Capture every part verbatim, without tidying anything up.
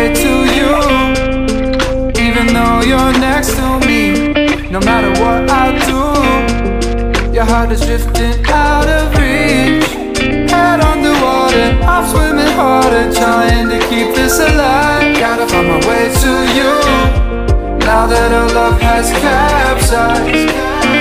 way to you, even though you're next to me. No matter what I do, your heart is drifting out of reach. Head underwater, I'm swimming harder, trying to keep this alive. Gotta find my way to you, now that our love has capsized.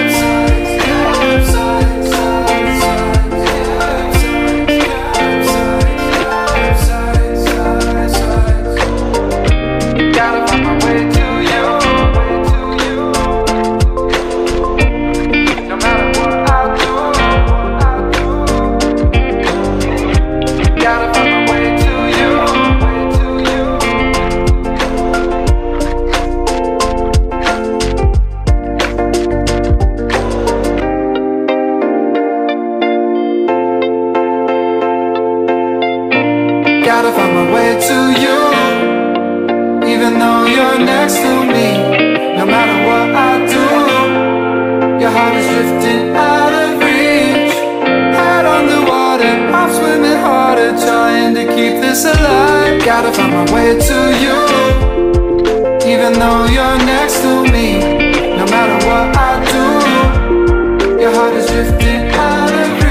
Gotta find my way to you, even though you're next to me. No matter what I do, your heart is drifting out of reach. Head underwater, I'm swimming harder, trying to keep this alive. Gotta find my way to you, even though you're next to me. No matter what I do, your heart is drifting out of reach.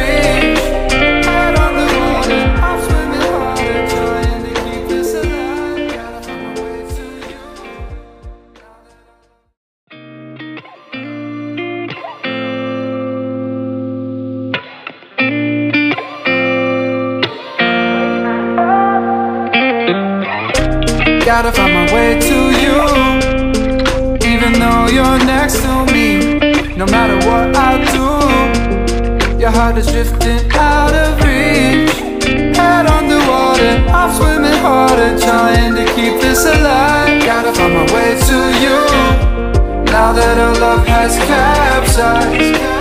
Gotta find my way to you, even though you're next to me. No matter what I do, your heart is drifting out of reach. Head underwater, I'm swimming harder, trying to keep this alive. Gotta find my way to you, now that our love has capsized.